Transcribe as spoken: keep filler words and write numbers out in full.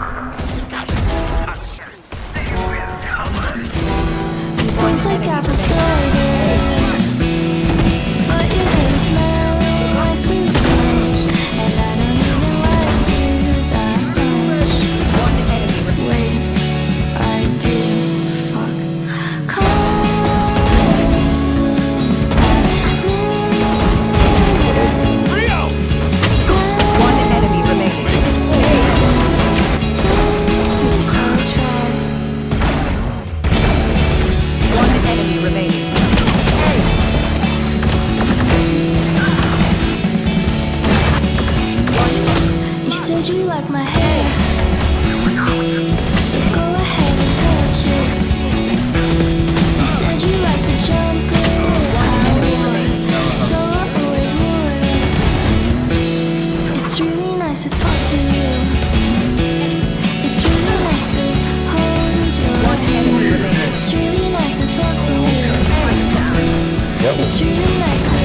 Both like apple cider, but your hair smelling like fruit punch, and I don't even like you that much. One enemy. Wait, I do. Fuck. Call Rio! One enemy remaining. I'll try. One enemy remaining. You said you like my hair, so go ahead and touch it. You said you like the jumper I wore, so I always wore it. It's really nice to talk to you. It's really nice to hold your One enemy hand. remaining. It's really nice to talk to you. It's really nice to